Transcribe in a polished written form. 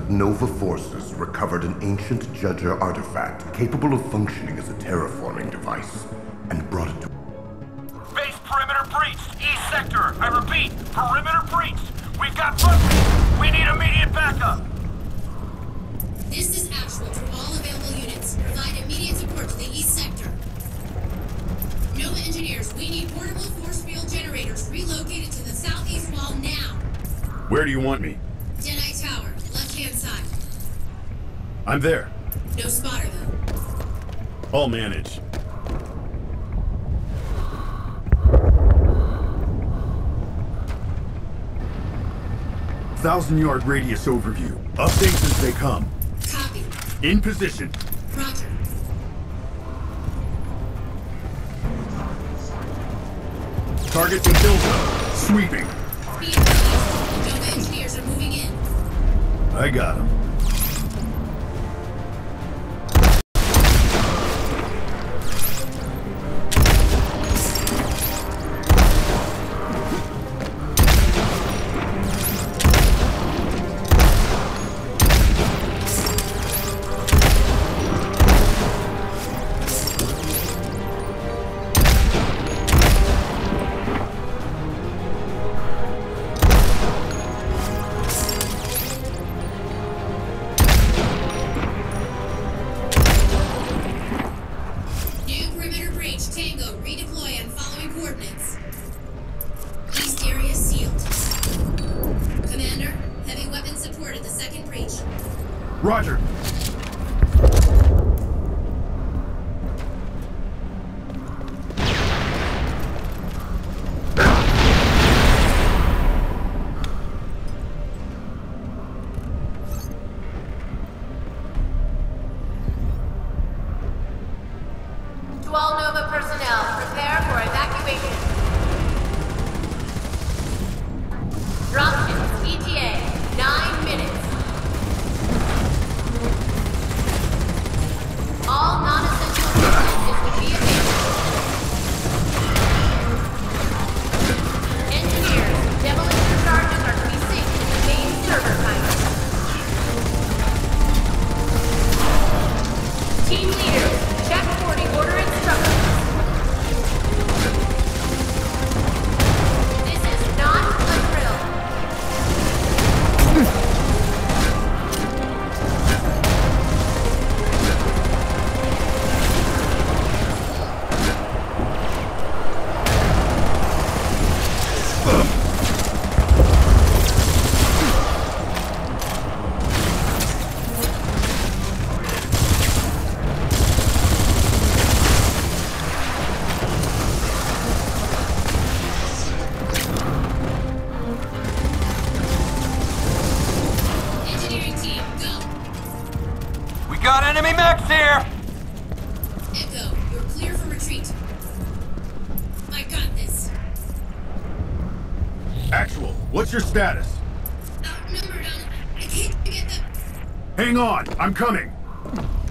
that Nova forces recovered an ancient Judger artifact capable of functioning as a terraforming device, and brought it to... Base perimeter breached! East sector! I repeat, perimeter breached! We've got buses! We need immediate backup! This is Actual to all available units. Provide immediate support to the east sector. Nova engineers, we need portable force field generators relocated to the southeast wall now. Where do you want me? Deadeye Tower, left-hand side. I'm there. No spotter, though. I'll manage. Thousand-yard radius overview. Updates as they come. Copy. In position. Roger. Target and kill zone. Sweeping. Speed released. Nova engineers are moving in. I got him. Roger. To all Nova personnel, prepare for evacuation. Dropships, ETA, 9 minutes. All non-essential businesses will be abandoned. Engineers, demolition charges are to be synced to the main server timer. Team leaders, check boarding order instructions. This is not a drill. Got enemy mechs here! Echo, you're clear for retreat. I got this. Actual, what's your status? Outnumbered on... I can't get the... Hang on, I'm coming.